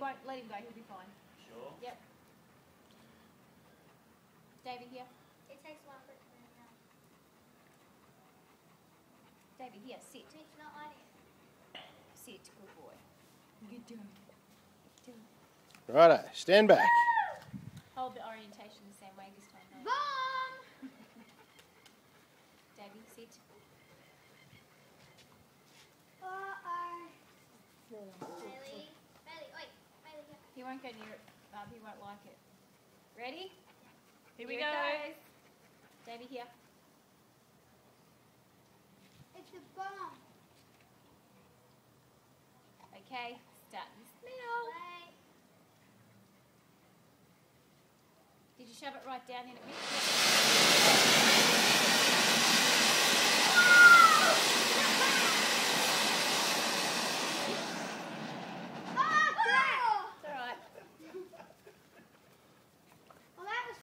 won't let him go. He'll be fine. Sure. Yep. Davey here. It takes a while for it to move now. Davey here. Sit. It's not on it. Sit. Good boy. Good job. Good job. Righto, stand back. Hold the orientation the same way this time. No. Bomb! Davey, sit. Bailey. Bailey, oi. Bailey, here. He won't go near it. He won't like it. Ready? Here we It go. goes. Davey here. It's a bomb. Okay. Start the smell. Wait. Did you shove it right down in it, Mick?